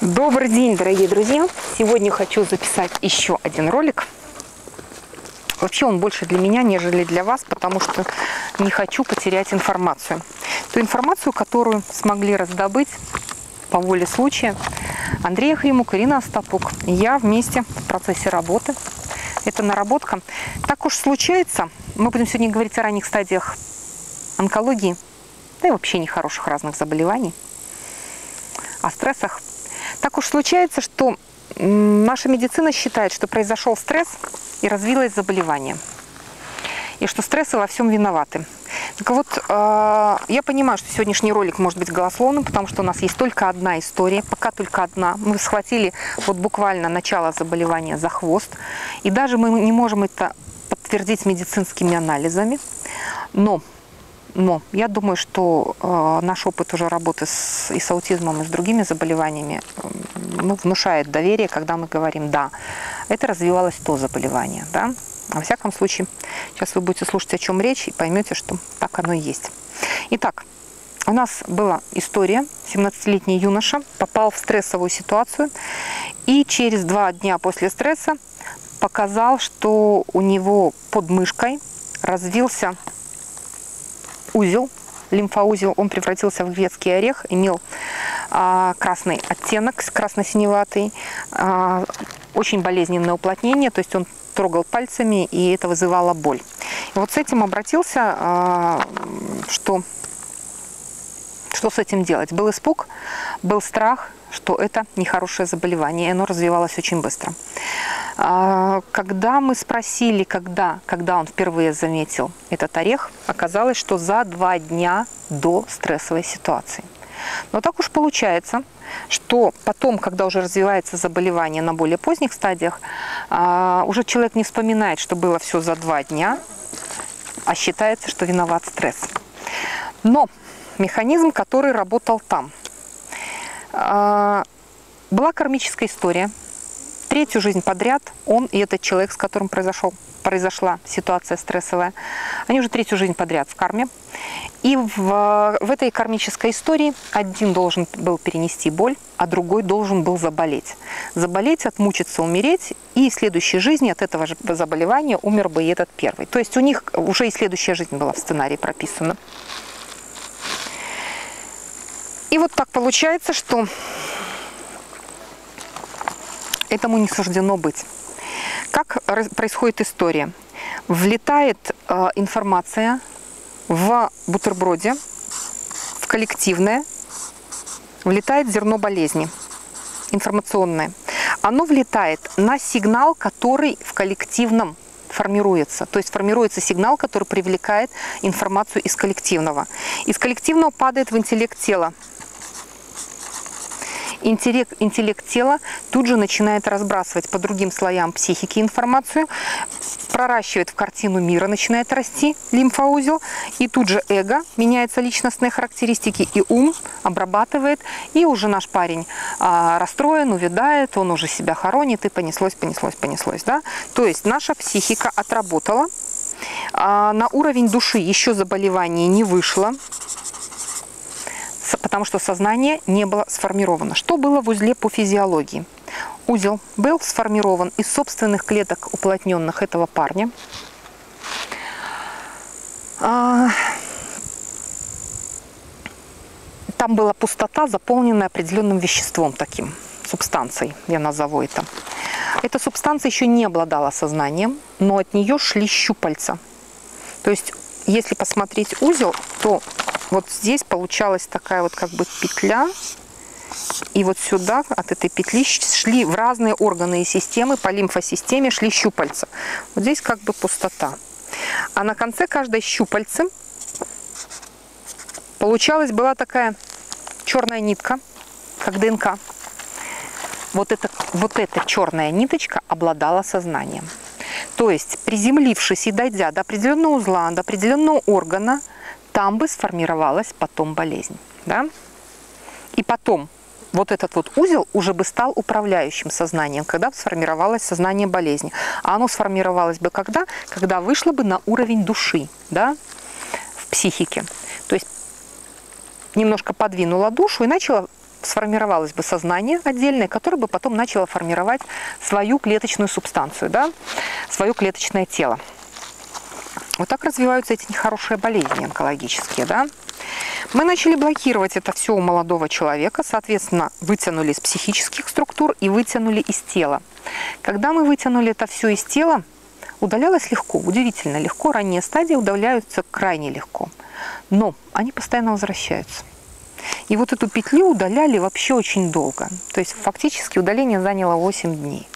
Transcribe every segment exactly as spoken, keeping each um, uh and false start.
Добрый день, дорогие друзья! Сегодня хочу записать еще один ролик. Вообще он больше для меня, нежели для вас, потому что не хочу потерять информацию. Ту информацию, которую смогли раздобыть по воле случая Андрей Охримук, Ирина Остапук. Я вместе в процессе работы. Это наработка. Так уж случается, мы будем сегодня говорить о ранних стадиях онкологии, да и вообще нехороших разных заболеваний, о стрессах. Так уж случается, что наша медицина считает, что произошел стресс и развилось заболевание. И что стрессы во всем виноваты. Так вот, я понимаю, что сегодняшний ролик может быть голословным, потому что у нас есть только одна история, пока только одна. Мы схватили вот буквально начало заболевания за хвост. И даже мы не можем это подтвердить медицинскими анализами. Но... Но я думаю, что э, наш опыт уже работы с, и с аутизмом, и с другими заболеваниями э, ну, внушает доверие, когда мы говорим, да, это развивалось то заболевание. Да? Во всяком случае, сейчас вы будете слушать, о чем речь, и поймете, что так оно и есть. Итак, у нас была история. семнадцатилетний юноша попал в стрессовую ситуацию, и через два дня после стресса показал, что у него под мышкой развился узел, лимфоузел. Он превратился в грецкий орех, имел а, красный оттенок, красно-синеватый, а, очень болезненное уплотнение, то есть он трогал пальцами, и это вызывало боль. И вот с этим обратился, а, что, что с этим делать? Был испуг, был страх, что это нехорошее заболевание, и оно развивалось очень быстро. Когда мы спросили, когда, когда он впервые заметил этот орех, оказалось, что за два дня до стрессовой ситуации. Но так уж получается, что потом, когда уже развивается заболевание на более поздних стадиях, уже человек не вспоминает, что было все за два дня, а считается, что виноват стресс. Но механизм, который работал там, была кармическая история. Третью жизнь подряд он и этот человек, с которым произошел, произошла ситуация стрессовая, они уже третью жизнь подряд в карме. И в, в этой кармической истории один должен был перенести боль, а другой должен был заболеть. Заболеть, отмучиться, умереть, и в следующей жизни от этого же заболевания умер бы и этот первый. То есть у них уже и следующая жизнь была в сценарии прописана. И вот так получается, что этому не суждено быть. Как происходит история? Влетает э, информация в бутерброде, в коллективное, влетает зерно болезни, информационное. Оно влетает на сигнал, который в коллективном формируется. То есть формируется сигнал, который привлекает информацию из коллективного. Из коллективного падает в интеллект тела. Интеллект, интеллект тела тут же начинает разбрасывать по другим слоям психики информацию, проращивает в картину мира, начинает расти лимфоузел, и тут же эго, меняются личностные характеристики, и ум обрабатывает, и уже наш парень а, расстроен, увядает, он уже себя хоронит, и понеслось, понеслось, понеслось. Да? То есть наша психика отработала, а, на уровень души еще заболевание не вышло, потому что сознание не было сформировано. Что было в узле по физиологии? Узел был сформирован из собственных клеток уплотненных этого парня. Там была пустота, заполненная определенным веществом таким, субстанцией, я назову это. Эта субстанция еще не обладала сознанием, но от нее шли щупальца. То есть, если посмотреть узел, то вот здесь получалась такая вот как бы петля, и вот сюда от этой петли шли в разные органы и системы, по лимфосистеме шли щупальца. Вот здесь как бы пустота. А на конце каждой щупальцы получалась, была такая черная нитка, как ДНК. Вот эта, вот эта черная ниточка обладала сознанием. То есть, приземлившись и дойдя до определенного узла, до определенного органа, там бы сформировалась потом болезнь. Да? И потом вот этот вот узел уже бы стал управляющим сознанием, когда бы сформировалось сознание болезни. А оно сформировалось бы когда? Когда вышло бы на уровень души, да? В психике. То есть немножко подвинула душу и начала сформировалось бы сознание отдельное, которое бы потом начало формировать свою клеточную субстанцию, да, свое клеточное тело. Вот так развиваются эти нехорошие болезни онкологические, да. Мы начали блокировать это все у молодого человека, соответственно, вытянули из психических структур и вытянули из тела. Когда мы вытянули это все из тела, удалялось легко, удивительно легко, ранние стадии удаляются крайне легко, но они постоянно возвращаются. И вот эту петлю удаляли вообще очень долго, то есть фактически удаление заняло восемь дней.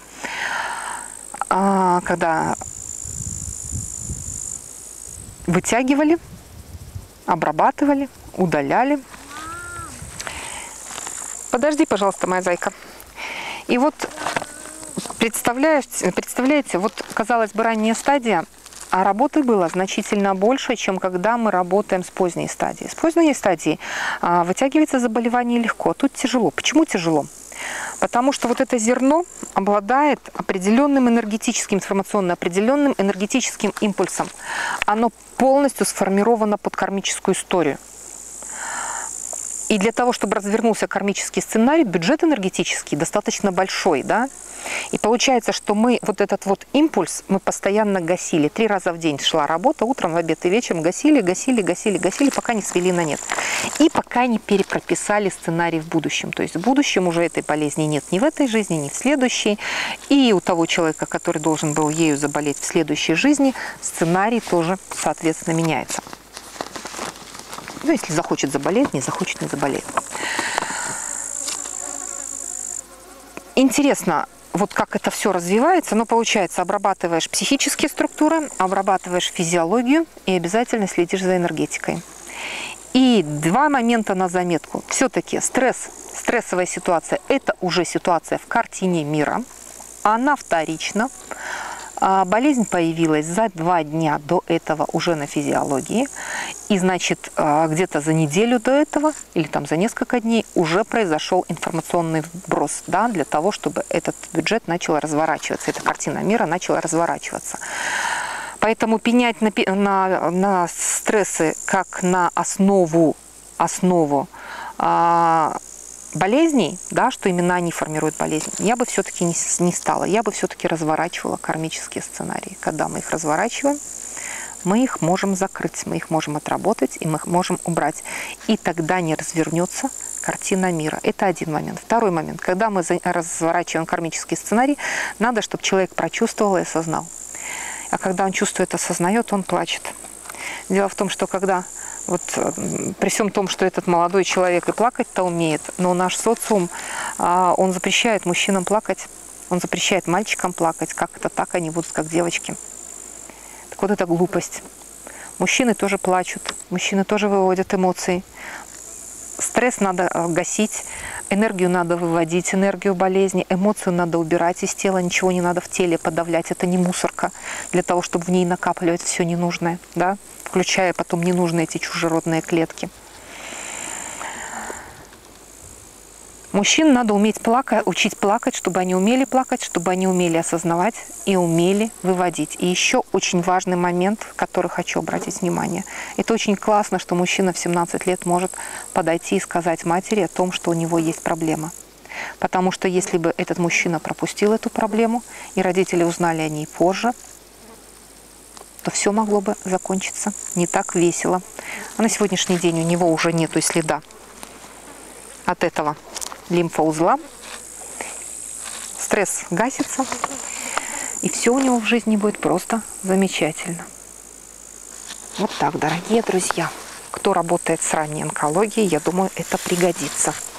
А когда вытягивали, обрабатывали, удаляли. Подожди, пожалуйста, моя зайка. И вот представляете, представляете, вот, казалось бы, ранняя стадия, а работы было значительно больше, чем когда мы работаем с поздней стадией. С поздней стадии а, вытягивается заболевание легко, тут тяжело. Почему тяжело? Потому что вот это зерно обладает определенным энергетическим, информационно определенным энергетическим импульсом. Оно полностью сформировано под кармическую историю. И для того, чтобы развернулся кармический сценарий, бюджет энергетический достаточно большой, да? И получается, что мы вот этот вот импульс мы постоянно гасили. Три раза в день шла работа, утром, в обед и вечером гасили, гасили, гасили, гасили, пока не свели на нет. И пока не перепрописали сценарий в будущем. То есть в будущем уже этой болезни нет ни в этой жизни, ни в следующей. И у того человека, который должен был ею заболеть в следующей жизни, сценарий тоже, соответственно, меняется. Ну, если захочет заболеть, не захочет, не заболеет. Интересно, вот как это все развивается, но получается, обрабатываешь психические структуры, обрабатываешь физиологию и обязательно следишь за энергетикой. И два момента на заметку. Все-таки стресс, стрессовая ситуация – это уже ситуация в картине мира, она вторична. Болезнь появилась за два дня до этого уже на физиологии. И, значит, где-то за неделю до этого или там за несколько дней уже произошел информационный вброс, да, для того, чтобы этот бюджет начал разворачиваться, эта картина мира начала разворачиваться. Поэтому пенять на, на, на стрессы как на основу, основу а, болезней, да, что именно они формируют болезнь, я бы все-таки не, не стала. Я бы все-таки разворачивала кармические сценарии. Когда мы их разворачиваем, мы их можем закрыть, мы их можем отработать, и мы их можем убрать. И тогда не развернется картина мира. Это один момент. Второй момент. Когда мы разворачиваем кармический сценарий, надо, чтобы человек прочувствовал и осознал. А когда он чувствует, осознает, он плачет. Дело в том, что когда вот при всем том, что этот молодой человек и плакать-то умеет, но наш социум, он запрещает мужчинам плакать, он запрещает мальчикам плакать. Как это так, они будут как девочки. Так вот это глупость. Мужчины тоже плачут, мужчины тоже выводят эмоции. Стресс надо гасить, энергию надо выводить, энергию болезни, эмоцию надо убирать из тела, ничего не надо в теле подавлять. Это не мусорка для того, чтобы в ней накапливать все ненужное, да? Включая потом ненужные эти чужеродные клетки. Мужчин надо уметь плакать, учить плакать, чтобы они умели плакать, чтобы они умели осознавать и умели выводить. И еще очень важный момент, который хочу обратить внимание. Это очень классно, что мужчина в семнадцать лет может подойти и сказать матери о том, что у него есть проблема. Потому что если бы этот мужчина пропустил эту проблему, и родители узнали о ней позже, то все могло бы закончиться не так весело. А на сегодняшний день у него уже нету и следа от этого лимфоузла. Стресс гасится, и все у него в жизни будет просто замечательно. Вот так, дорогие друзья. Кто работает с ранней онкологией, я думаю, это пригодится.